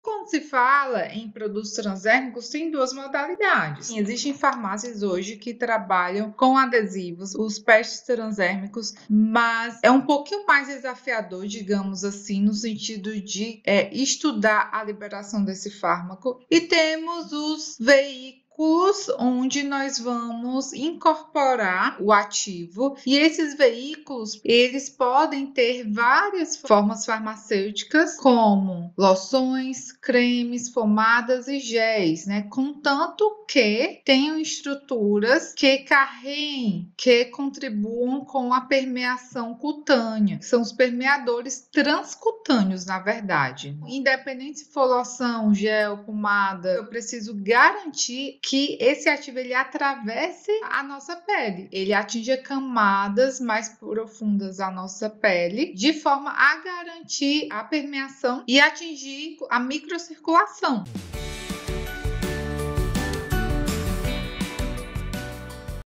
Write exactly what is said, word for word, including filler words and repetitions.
Quando se fala em produtos transdérmicos, tem duas modalidades. Existem farmácias hoje que trabalham com adesivos, os patches transdérmicos, mas é um pouquinho mais desafiador, digamos assim, no sentido de é, estudar a liberação desse fármaco. E temos os veículos onde nós vamos incorporar o ativo, e esses veículos eles podem ter várias formas farmacêuticas, como loções, cremes, pomadas e géis, né? Contanto que tenham estruturas que carreguem, que contribuam com a permeação cutânea. São os permeadores transcutâneos, na verdade. Independente se for loção, gel, pomada, eu preciso garantir que esse ativo ele atravesse a nossa pele, ele atinja camadas mais profundas da nossa pele, de forma a garantir a permeação e atingir a microcirculação.